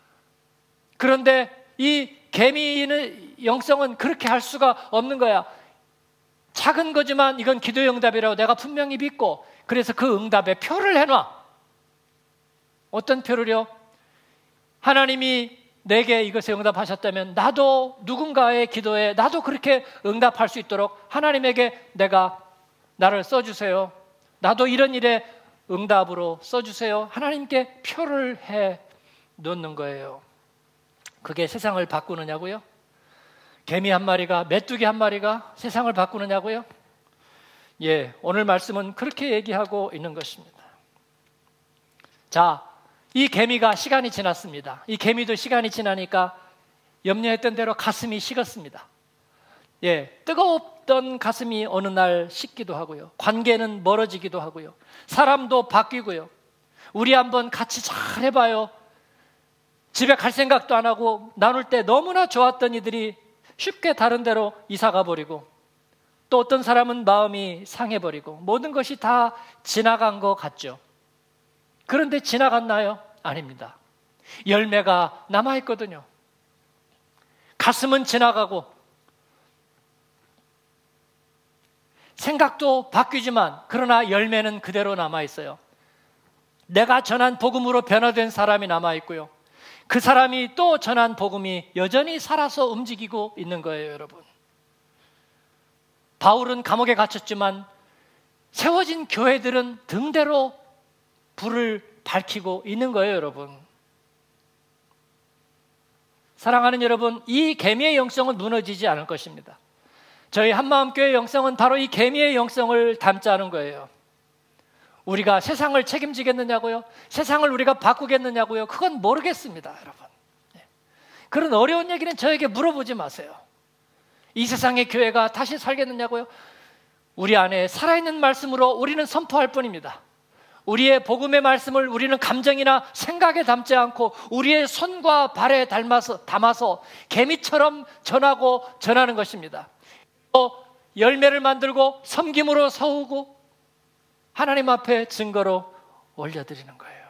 그런데 이 개미의 영성은 그렇게 할 수가 없는 거야. 작은 거지만 이건 기도의 응답이라고 내가 분명히 믿고 그래서 그 응답에 표를 해놔. 어떤 표를요? 하나님이 내게 이것에 응답하셨다면 나도 누군가의 기도에 나도 그렇게 응답할 수 있도록 하나님에게 나를 써주세요. 나도 이런 일에 응답으로 써주세요. 하나님께 표를 해 놓는 거예요. 그게 세상을 바꾸느냐고요? 개미 한 마리가 메뚜기 한 마리가 세상을 바꾸느냐고요? 예, 오늘 말씀은 그렇게 얘기하고 있는 것입니다. 자, 이 개미가 시간이 지났습니다. 이 개미도 시간이 지나니까 염려했던 대로 가슴이 식었습니다. 예, 뜨거웠던 가슴이 어느 날 식기도 하고요. 관계는 멀어지기도 하고요. 사람도 바뀌고요. 우리 한번 같이 잘 해봐요. 집에 갈 생각도 안 하고 나눌 때 너무나 좋았던 이들이 쉽게 다른 데로 이사 가버리고 또 어떤 사람은 마음이 상해버리고 모든 것이 다 지나간 것 같죠. 그런데 지나갔나요? 아닙니다. 열매가 남아있거든요. 가슴은 지나가고 생각도 바뀌지만 그러나 열매는 그대로 남아있어요. 내가 전한 복음으로 변화된 사람이 남아있고요. 그 사람이 또 전한 복음이 여전히 살아서 움직이고 있는 거예요, 여러분. 바울은 감옥에 갇혔지만 세워진 교회들은 등대로 불을 밝히고 있는 거예요, 여러분. 사랑하는 여러분, 이 계미의 영성은 무너지지 않을 것입니다. 저희 한마음교회 영성은 바로 이 계미의 영성을 담자는 거예요. 우리가 세상을 책임지겠느냐고요? 세상을 우리가 바꾸겠느냐고요? 그건 모르겠습니다, 여러분. 그런 어려운 얘기는 저에게 물어보지 마세요. 이 세상의 교회가 다시 살겠느냐고요? 우리 안에 살아있는 말씀으로 우리는 선포할 뿐입니다. 우리의 복음의 말씀을 우리는 감정이나 생각에 담지 않고 우리의 손과 발에 담아서 개미처럼 전하고 전하는 것입니다. 또 열매를 만들고 섬김으로 서우고 하나님 앞에 증거로 올려드리는 거예요.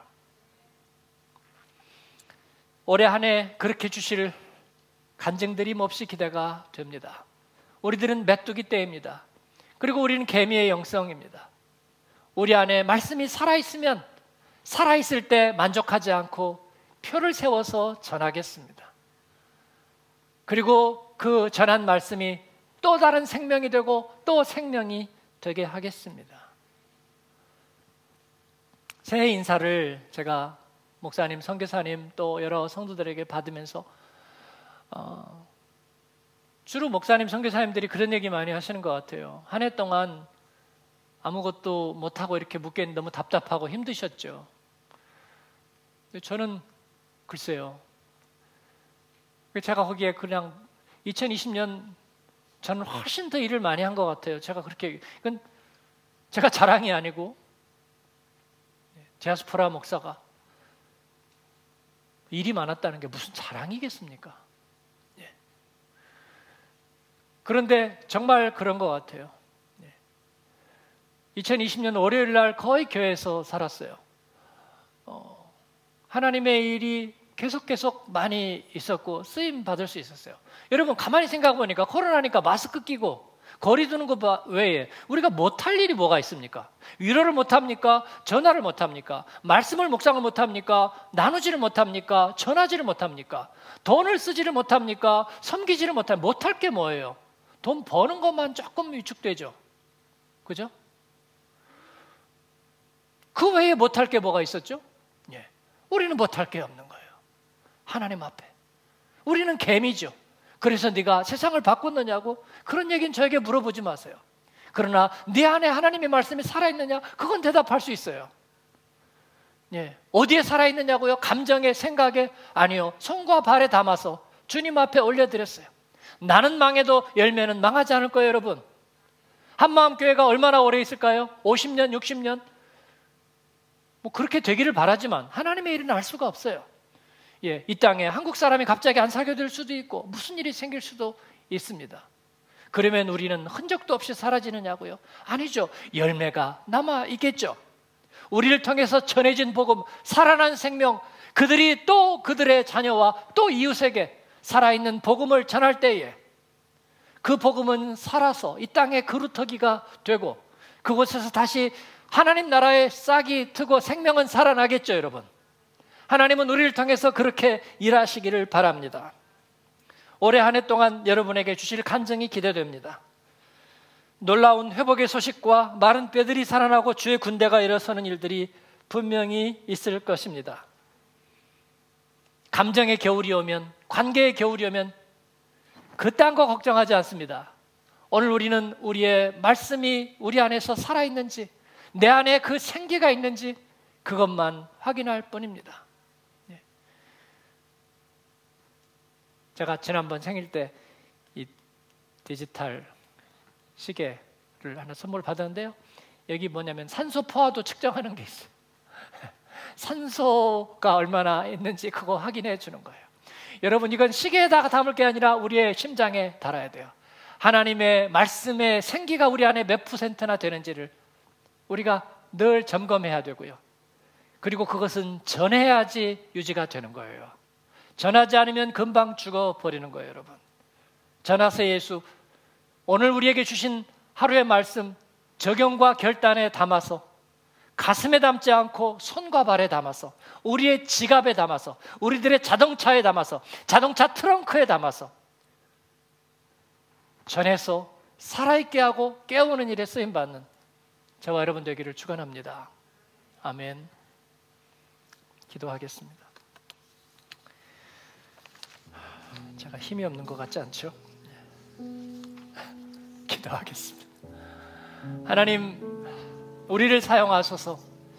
올해 한 해 그렇게 주실 간증들이 몹시 기대가 됩니다. 우리들은 메뚜기 떼입니다. 그리고 우리는 개미의 영성입니다. 우리 안에 말씀이 살아있으면 살아있을 때 만족하지 않고 표를 세워서 전하겠습니다. 그리고 그 전한 말씀이 또 다른 생명이 되고 또 생명이 되게 하겠습니다. 새해 인사를 제가 목사님, 선교사님 또 여러 성도들에게 받으면서 주로 목사님, 선교사님들이 그런 얘기 많이 하시는 것 같아요. 한 해 동안 아무것도 못하고 이렇게 묵겠는데 너무 답답하고 힘드셨죠. 저는 글쎄요. 제가 거기에 그냥 2020년 저는 훨씬 더 일을 많이 한 것 같아요. 제가 그렇게, 이건 제가 자랑이 아니고 제아스포라 목사가 일이 많았다는 게 무슨 자랑이겠습니까? 그런데 정말 그런 것 같아요. 2020년 월요일 날 거의 교회에서 살았어요. 하나님의 일이 계속 많이 있었고 쓰임 받을 수 있었어요. 여러분 가만히 생각해 보니까 코로나니까 마스크 끼고 거리 두는 것 외에 우리가 못할 일이 뭐가 있습니까? 위로를 못합니까? 전화를 못합니까? 말씀을 묵상을 못합니까? 나누지를 못합니까? 전하지를 못합니까? 돈을 쓰지를 못합니까? 섬기지를 못합니까? 못할 게 뭐예요? 돈 버는 것만 조금 위축되죠. 그죠? 그 외에 못할 게 뭐가 있었죠? 예. 우리는 못할 게 없는 거예요. 하나님 앞에. 우리는 개미죠. 그래서 네가 세상을 바꿨느냐고 그런 얘기는 저에게 물어보지 마세요. 그러나 네 안에 하나님의 말씀이 살아있느냐? 그건 대답할 수 있어요. 예. 어디에 살아있느냐고요? 감정에, 생각에? 아니요. 손과 발에 담아서 주님 앞에 올려드렸어요. 나는 망해도 열매는 망하지 않을 거예요, 여러분. 한마음교회가 얼마나 오래 있을까요? 50년, 60년? 뭐 그렇게 되기를 바라지만 하나님의 일은 알 수가 없어요. 예, 이 땅에 한국 사람이 갑자기 안 사겨질 수도 있고 무슨 일이 생길 수도 있습니다. 그러면 우리는 흔적도 없이 사라지느냐고요? 아니죠. 열매가 남아 있겠죠. 우리를 통해서 전해진 복음, 살아난 생명, 그들이 또 그들의 자녀와 또 이웃에게 살아있는 복음을 전할 때에 그 복음은 살아서 이 땅의 그루터기가 되고 그곳에서 다시 하나님 나라에 싹이 트고 생명은 살아나겠죠, 여러분. 하나님은 우리를 통해서 그렇게 일하시기를 바랍니다. 올해 한 해 동안 여러분에게 주실 간증이 기대됩니다. 놀라운 회복의 소식과 마른 뼈들이 살아나고 주의 군대가 일어서는 일들이 분명히 있을 것입니다. 감정의 겨울이 오면, 관계의 겨울이 오면 그딴 거 걱정하지 않습니다. 오늘 우리는 우리의 말씀이 우리 안에서 살아있는지, 내 안에 그 생기가 있는지 그것만 확인할 뿐입니다. 제가 지난번 생일 때 이 디지털 시계를 하나 선물 받았는데요. 여기 뭐냐면 산소 포화도 측정하는 게 있어요. 산소가 얼마나 있는지 그거 확인해 주는 거예요. 여러분 이건 시계에다가 담을 게 아니라 우리의 심장에 달아야 돼요. 하나님의 말씀의 생기가 우리 안에 몇 %나 되는지를 우리가 늘 점검해야 되고요. 그리고 그것은 전해야지 유지가 되는 거예요. 전하지 않으면 금방 죽어버리는 거예요, 여러분. 전하세 예수, 오늘 우리에게 주신 하루의 말씀 적용과 결단에 담아서, 가슴에 담지 않고 손과 발에 담아서, 우리의 지갑에 담아서, 우리들의 자동차에 담아서, 자동차 트렁크에 담아서 전해서 살아있게 하고 깨우는 일에 쓰임받는 저와 여러분 되기를 축원합니다. 아멘. 기도하겠습니다. 제가 힘이 없는 것 같지 않죠? 기도하겠습니다. 하나님, 우리를 사용하소서.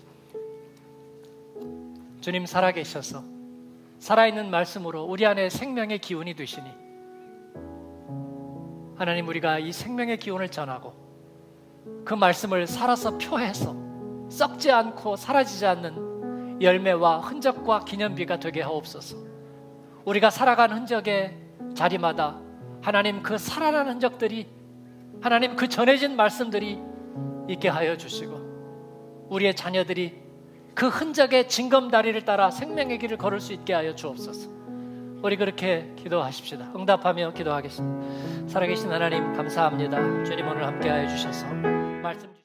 주님 살아계셔서 살아있는 말씀으로 우리 안에 생명의 기운이 되시니 하나님, 우리가 이 생명의 기운을 전하고 그 말씀을 살아서 표해서 썩지 않고 사라지지 않는 열매와 흔적과 기념비가 되게 하옵소서. 우리가 살아간 흔적의 자리마다 하나님 그 살아난 흔적들이, 하나님 그 전해진 말씀들이 있게 하여 주시고 우리의 자녀들이 그 흔적의 징검다리를 따라 생명의 길을 걸을 수 있게 하여 주옵소서. 우리 그렇게 기도하십시다. 응답하며 기도하겠습니다. 살아계신 하나님 감사합니다. 주님 오늘 함께하여 주셔서 말씀